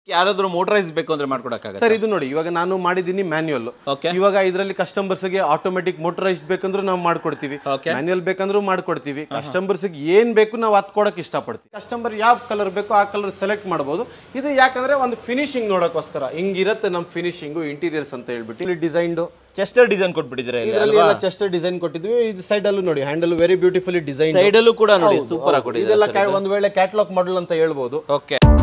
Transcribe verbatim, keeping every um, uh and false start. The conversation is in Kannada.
ಯಾರಾದ್ರೂ ಮೋಟರೈಸ್ ಬೇಕು ಅಂದ್ರೆ ಮಾಡ್ಕೊಡಕ್ಕಾಗತ್ತೆ ಸರ್ ಇದು ನೋಡಿ ಇವಾಗ ನಾನು ಮಾಡಿದೀನಿ ಮ್ಯಾನ್ಯುಯಲ್ ಇವಾಗ ಇದರಲ್ಲಿ ಕಸ್ಟಮರ್ಸ್ ಗೆ ಆಟೋಮೆಟಿಕ್ ಮೋಟರೈಸ್ಡ್ ಬೇಕಂದ್ರೂ ನಾವು ಮಾಡ್ಕೊಡ್ತೀವಿ ಮ್ಯಾನ್ಯುಯಲ್ ಬೇಕಂದ್ರೂ ಮಾಡ್ಕೊಡ್ತೀವಿ ಕಸ್ಟಮರ್ಸ್ ಗೆ ಏನ್ ಬೇಕು ನಾವು ಹತ್ ಕೊಡಕ್ ಇಷ್ಟಪಡ್ತೀವಿ ಕಸ್ಟಮರ್ ಯಾವ ಕಲರ್ ಬೇಕು ಆ ಕಲರ್ ಸೆಲೆಕ್ಟ್ ಮಾಡಬಹುದು ಇದು ಯಾಕಂದ್ರೆ ಒಂದು ಫಿನಿಶಿಂಗ್ ನೋಡೋಕೋಸ್ಕರ ಹಿಂಗಿರುತ್ತೆ ನಮ್ ಫಿನಿಶಿಂಗ್ ಇಂಟೀರಿಯರ್ಸ್ ಅಂತ ಹೇಳ್ಬಿಟ್ಟು ಇಲ್ಲಿ ಡಿಸೈನ್ ಚೆಸ್ಟರ್ ಡಿಸೈನ್ ಕೊಟ್ಬಿಟ್ಟಿದ್ರೆ ಇದರಲ್ಲಿ ಎಲ್ಲ ಚೆಸ್ಟರ್ ಡಿಸೈನ್ ಕೊಟ್ಟಿದ್ವಿ ಇದು ಸೈಡ್ ಅಲ್ಲೂ ನೋಡಿ handle very beautifully design side ಅಲ್ಲೂ ಕೂಡ ನೋಡಿ ಸೂಪರ್ ಆಗಿ ಇದೆಲ್ಲ ಒಂದ್ ವೇಳೆ ಕ್ಯಾಟಲಾಗ್ ಮಾಡೆಲ್ ಅಂತ ಹೇಳ್ಬೋದು ಓಕೆ